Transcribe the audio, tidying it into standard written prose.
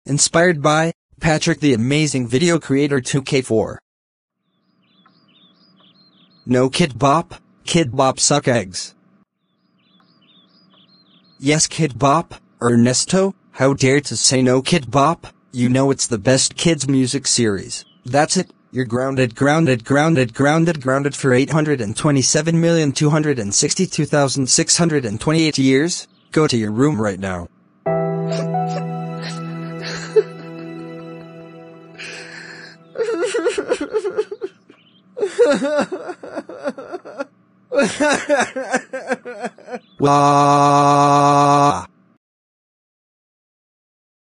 Inspired by Patrick the Amazing Video Creator 2K4. No Kid Bop suck eggs. Yes Kid Bop, Ernesto, how dare to say no Kid Bop, you know it's the best kids music series. That's it, you're grounded for 827,262,628 years, go to your room right now. Wow.